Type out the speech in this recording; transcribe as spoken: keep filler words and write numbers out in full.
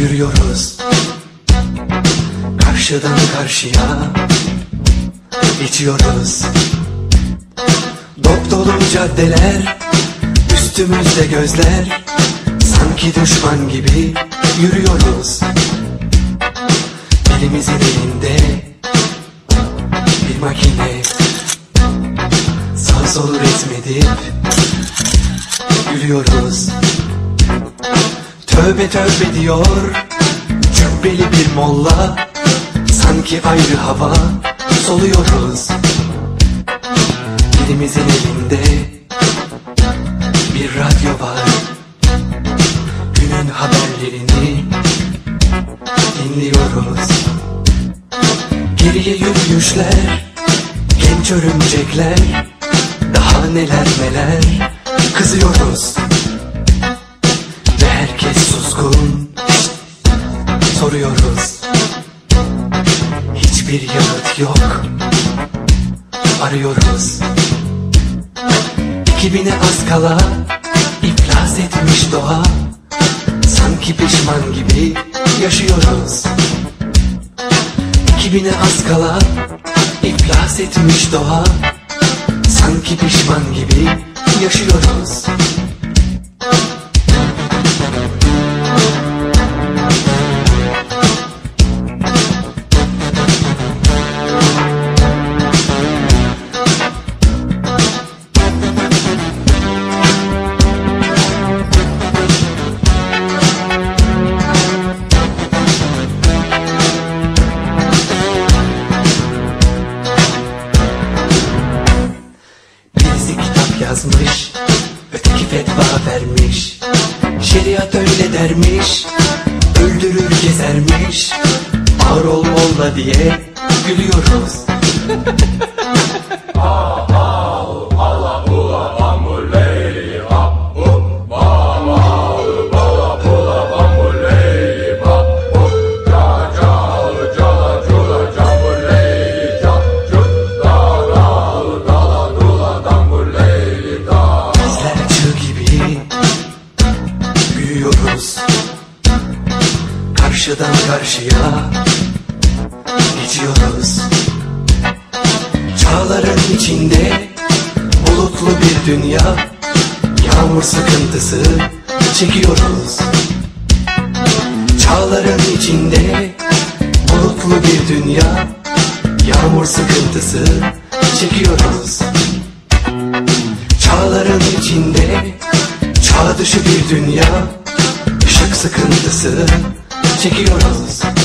Yürüyoruz karşıdan karşıya, geçiyoruz dop dolu caddeler, üstümüzde gözler, sanki düşman gibi yürüyoruz. Elimizin elinde bir makine, sağ sol üretmedip yürüyoruz. Tövbe tövbe diyor cübbeli bir molla, sanki ayrı hava soluyoruz. Elimizin elinde bir radyo var, günün haberlerini dinliyoruz. Geriye yürüyüşler, genç örümcekler, daha neler neler kızıyoruz. Ve herkes suskun, soruyoruz. Hiçbir yanıt yok, arıyoruz. iki bine az kala iflas etmiş doğa, sanki pişman gibi yaşıyoruz. iki bine az kala iflas etmiş doğa, sanki pişman gibi yaşıyoruz. Yazmış, öteki fetva vermiş, şeriat öyle dermiş, öldürür gezermiş, ağır ol molla diye gülüyoruz. Karşıdan karşıya geçiyoruz. Çağların içinde bulutlu bir dünya, yağmur sıkıntısı çekiyoruz. Çağların içinde bulutlu bir dünya, yağmur sıkıntısı çekiyoruz. Çağların içinde çağ dışı bir dünya, ışık sıkıntısı çekiyoruz.